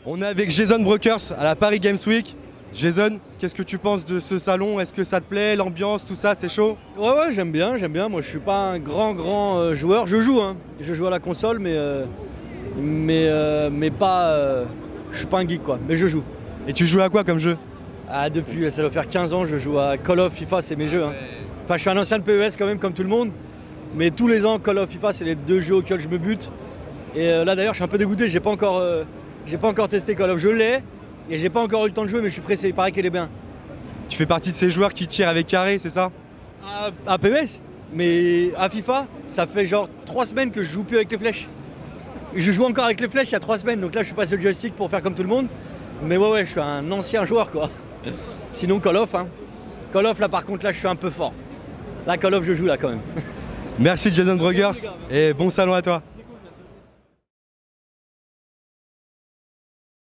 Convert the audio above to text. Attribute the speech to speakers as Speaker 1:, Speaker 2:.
Speaker 1: On est avec Jason Brokers à la Paris Games Week. Jason, qu'est-ce que tu penses de ce salon? Est-ce que ça te plaît, l'ambiance, tout ça, c'est chaud?
Speaker 2: Ouais, j'aime bien. Moi, je suis pas un grand joueur. Je joue, hein. Je joue à la console, mais pas. Je suis pas un geek, quoi. Mais je joue.
Speaker 1: Et tu joues à quoi comme jeu?
Speaker 2: Ah, depuis, ça doit faire 15 ans, je joue à Call of, FIFA, c'est mes jeux. Hein. Enfin, je suis un ancien de PES quand même, comme tout le monde. Mais tous les ans, Call of, FIFA, c'est les deux jeux auxquels je me bute. Et là, d'ailleurs, je suis un peu dégoûté. J'ai pas encore testé Call of. Je l'ai et j'ai pas encore eu le temps de jouer, mais je suis pressé. Il paraît qu'il est bien.
Speaker 1: Tu fais partie de ces joueurs qui tirent avec carré, c'est ça?
Speaker 2: À PES, mais à FIFA, ça fait genre 3 semaines que je joue plus avec les flèches. Je joue encore avec les flèches il y a 3 semaines, donc là je suis passé le joystick pour faire comme tout le monde. Mais ouais, je suis un ancien joueur quoi. Sinon Call of, hein. Call of là par contre là je suis un peu fort. Là Call of je joue là quand même.
Speaker 1: Merci Jason Brokers et bon salon à toi.